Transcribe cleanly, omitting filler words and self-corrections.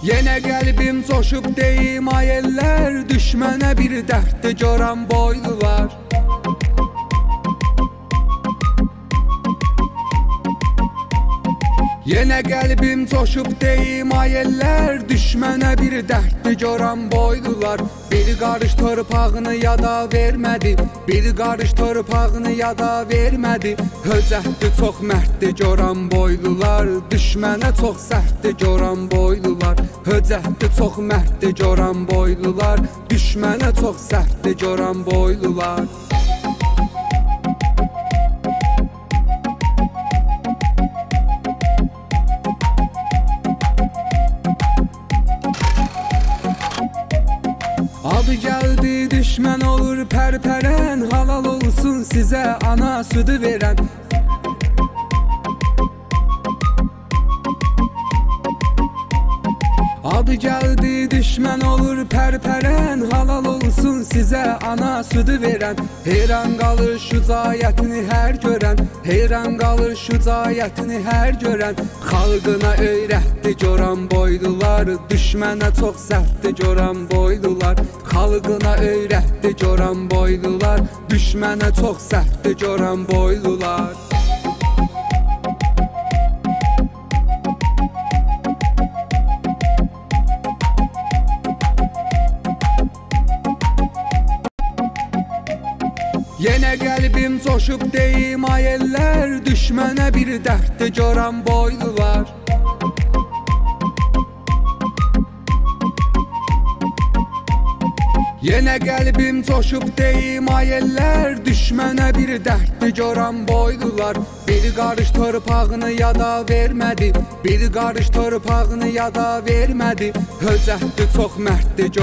Yenə qəlbim coşub deyim ay ellər, düşmənə bir dərddi görən boylular. Yenə qəlbim coşub deyim ay ellər, düşmənə bir dərddi görən boylular. Bir qarış torpağını yada vermədi, bir qarış torpağını yada vermədi. Höcətdi çox mərddi görən boylular, düşmənə çox sərtdi görən boylular. Höcətdi çox mərddi görən boylular, düşmənə çox sərtdi görən boylular. Adı gəldi düşmən olur pərpərən, halal olsun sizə ana südü verən. Adı gəldi düşmən olur pərpərən, halal olsun sizə ana südü verən. Heyran qalır şücaətini hər görən, heyran qalır şücaətini hər görən. Xalqına öyrətdi görən boylular, düşmənə çox sərtdi görən boylular. Xalqına öyrətdi görən boylular, düşmənə çox sərtdi görən boylular. Yenə qəlbim coşub deyim ay ellər, düşmənə bir dərddi görən boylular. Yenə qəlbim coşub deyim ay ellər, düşmənə bir dərddi görən boylular. Bir qarış torpağını yada vermədi, bir qarış torpağını yada vermədi. Höcətdi çox mərddi